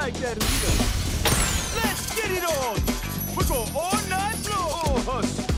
like that either. Let's get it on. We go all night long. Oh, hush.